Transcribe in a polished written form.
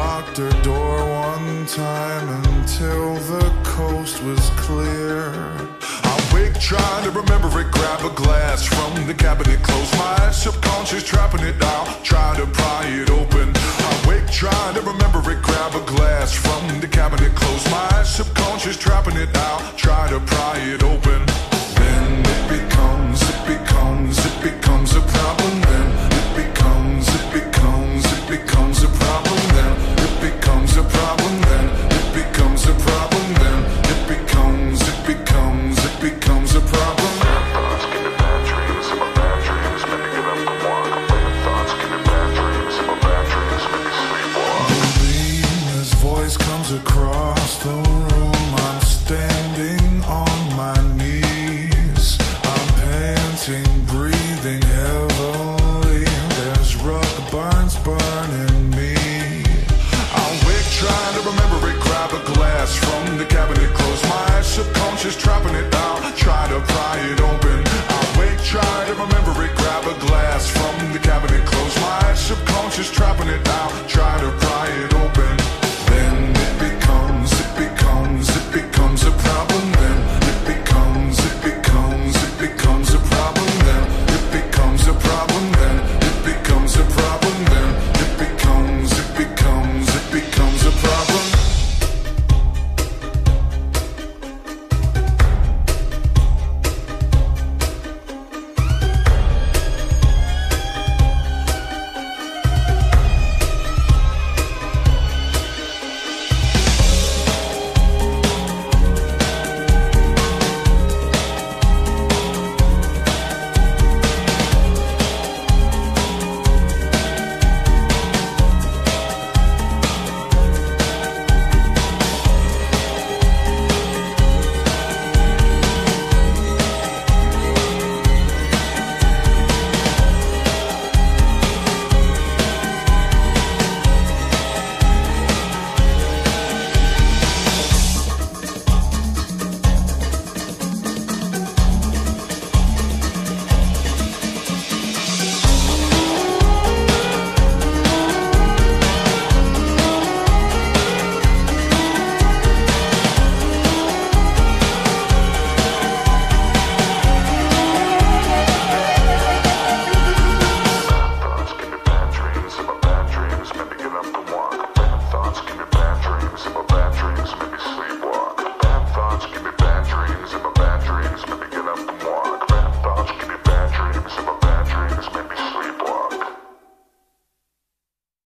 locked her door one time until the coast was clear. I wake trying to remember it, grab a glass from the cabinet, close my subconscious, trapping it out, try to pry it open. I wake trying to remember it, grab a glass from the cabinet, close my subconscious, trapping it out, try to pry it open.